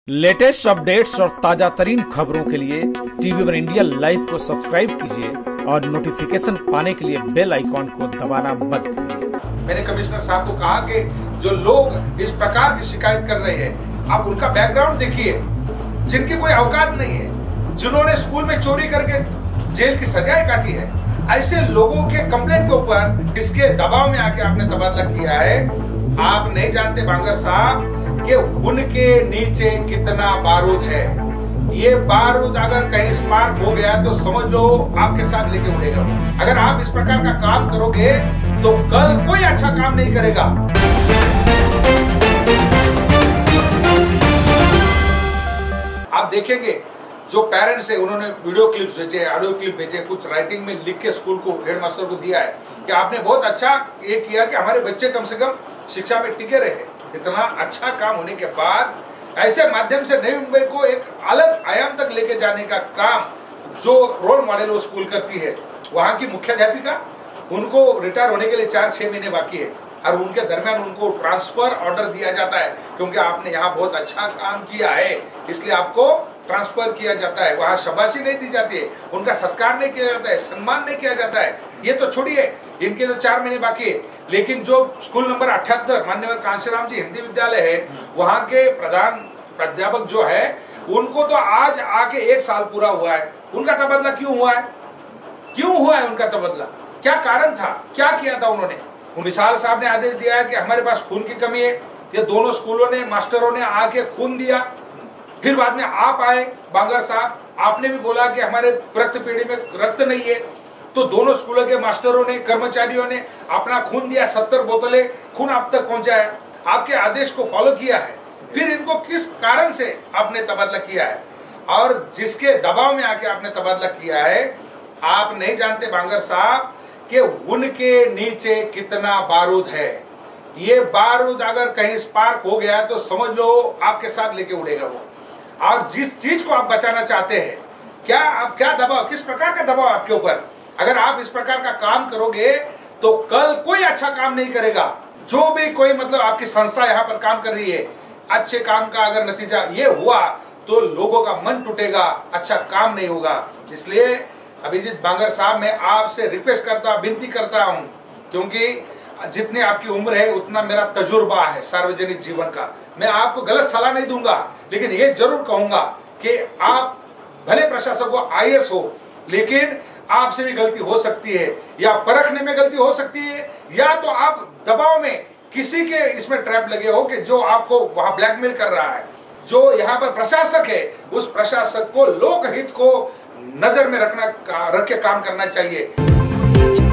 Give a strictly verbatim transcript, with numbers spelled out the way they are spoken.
Latest updates और ताजा तरीन खबरों के लिए टीवी वन इंडिया लाइव को सब्सक्राइब कीजिए और नोटिफिकेशन पाने के लिए बेल आइकॉन को दबाना मत भूलिए। मैंने कमिश्नर साहब को कहा कि जो लोग इस प्रकार की शिकायत कर रहे हैं, आप उनका बैकग्राउंड देखिए, जिनकी कोई औकात नहीं है, जिन्होंने स्कूल में चोरी करके जेल की सजाएं काटी है, ऐसे लोगों के कंप्लेंट के ऊपर किसके दबाव में आके आपने तबादला किया है। आप नहीं जानते बांगर साहब कि उनके नीचे कितना बारूद है। ये बारूद अगर कहीं स्पार्क हो गया तो समझ लो आपके साथ लेके उड़ेगा। अगर आप इस प्रकार का काम करोगे तो कल कोई अच्छा काम नहीं करेगा। आप देखेंगे जो पेरेंट्स है, उन्होंने वीडियो क्लिप्स भेजे, ऑडियो क्लिप भेजे, कुछ राइटिंग में लिख के स्कूल को, हेडमास्टर को दिया है कि आपने बहुत अच्छा ये किया कि हमारे बच्चे कम से कम शिक्षा में टिके रहे। इतना अच्छा काम होने के बाद ऐसे माध्यम से नई मुंबई को एक अलग आयाम तक लेके जाने का काम जो रोल मॉडल वो स्कूल करती है, वहां की मुख्याध्यापिका, उनको रिटायर होने के लिए चार छह महीने बाकी है और उनके दरमियान उनको ट्रांसफर ऑर्डर दिया जाता है क्योंकि आपने यहाँ बहुत अच्छा काम किया है, इसलिए आपको ट्रांसफर किया जाता है। वहां शाबाशी नहीं दी जाती है, उनका सत्कार नहीं किया जाता है, सम्मान नहीं किया जाता है। ये तो छोड़िए, इनके तो चार महीने बाकी है, लेकिन जो स्कूल नंबर अठहत्तर माननीय कांशीराम जी हिंदी विद्यालय है, वहां के प्रधान प्राध्यापक जो है, उनको तो आज आके एक साल पूरा हुआ है। उनका तबादला क्यों हुआ है? क्यों हुआ है उनका तबादला? क्या कारण था? क्या किया था उन्होंने? मिसाल साहब ने आदेश दिया है कि हमारे पास खून की कमी है। ये दोनों स्कूलों ने, मास्टरों ने आके खून दिया। फिर बाद में आप आए बांगर साहब, आपने भी बोला कि हमारे रक्त पीढ़ी में रक्त नहीं है, तो दोनों स्कूलों के मास्टरों ने, कर्मचारियों ने अपना खून दिया, सत्तर बोतलें खून आप तक पहुंचाया, आपके आदेश को फॉलो किया है। फिर इनको किस कारण से आपने तबादला किया है और जिसके दबाव में आके आपने तबादला किया है, आप नहीं जानते बांगर साहब कि उनके नीचे कितना बारूद है। ये बारूद अगर कहीं स्पार्क हो गया तो समझ लो आपके साथ लेके उड़ेगा वो। और जिस चीज को आप बचाना चाहते हैं, क्या आप क्या दबाव, किस प्रकार का दबाव आपके ऊपर, अगर आप इस प्रकार का काम करोगे तो कल कोई अच्छा काम नहीं करेगा। जो भी कोई मतलब आपकी संस्था यहाँ पर काम कर रही है, अच्छे काम का अगर नतीजा ये हुआ तो लोगों का मन टूटेगा, अच्छा काम नहीं होगा। इसलिए अभिजीत बांगर साहब, मैं आपसे रिक्वेस्ट करता, विनती करता हूं, क्योंकि जितनी आपकी उम्र है उतना मेरा तजुर्बा है सार्वजनिक जीवन का। मैं आपको गलत सलाह नहीं दूंगा, लेकिन ये जरूर कहूंगा कि आप भले प्रशासक हो, आई ए एस हो, लेकिन आपसे भी गलती हो सकती है, या परखने में गलती हो सकती है, या तो आप दबाव में किसी के इसमें ट्रैप लगे हो कि जो आपको वहां ब्लैकमेल कर रहा है। जो यहाँ पर प्रशासक है, उस प्रशासक को लोकहित को नजर में रखना रख के काम करना चाहिए।